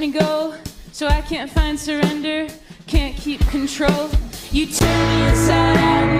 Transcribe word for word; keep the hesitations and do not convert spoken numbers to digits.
me go, so I can't find surrender, can't keep control. You turn me inside out.